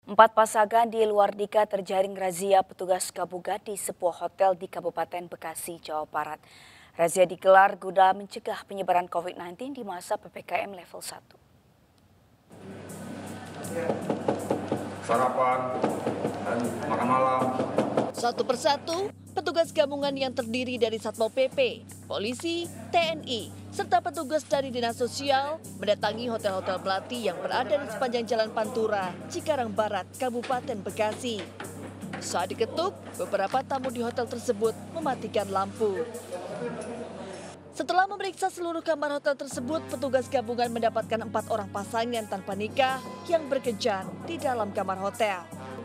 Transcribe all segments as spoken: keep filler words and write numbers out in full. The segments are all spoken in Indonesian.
Empat pasangan di luar nikah terjaring razia petugas gabungan di sebuah hotel di Kabupaten Bekasi, Jawa Barat. Razia digelar guna mencegah penyebaran COVID sembilan belas di masa P P K M level satu. Sarapan dan makan malam. Satu persatu, petugas gabungan yang terdiri dari Satpol P P, polisi, T N I, serta petugas dari Dinas Sosial mendatangi hotel-hotel melati yang berada di sepanjang Jalan Pantura, Cikarang Barat, Kabupaten Bekasi. Saat diketuk, beberapa tamu di hotel tersebut mematikan lampu. Setelah memeriksa seluruh kamar hotel tersebut, petugas gabungan mendapatkan empat orang pasangan tanpa nikah yang berkencan di dalam kamar hotel.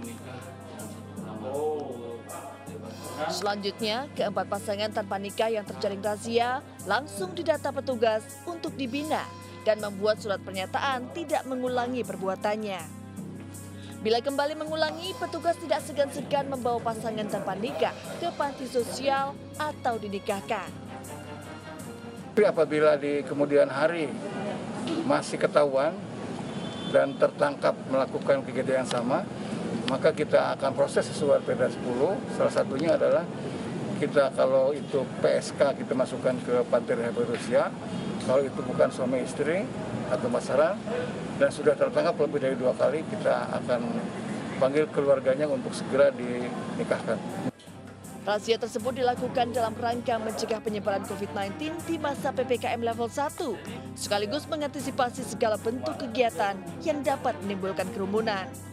Selanjutnya, keempat pasangan tanpa nikah yang terjaring razia langsung didata petugas untuk dibina dan membuat surat pernyataan tidak mengulangi perbuatannya. Bila kembali mengulangi, petugas tidak segan-segan membawa pasangan tanpa nikah ke panti sosial atau dinikahkan. Tapi apabila di kemudian hari masih ketahuan dan tertangkap melakukan kegiatan yang sama, maka kita akan proses sesuai Perda sepuluh. Salah satunya adalah kita kalau itu P S K kita masukkan ke panti rehabilitasi, kalau itu bukan suami istri atau pasaran dan sudah tertangkap lebih dari dua kali, kita akan panggil keluarganya untuk segera dinikahkan. Razia tersebut dilakukan dalam rangka mencegah penyebaran COVID sembilan belas di masa P P K M level satu, sekaligus mengantisipasi segala bentuk kegiatan yang dapat menimbulkan kerumunan.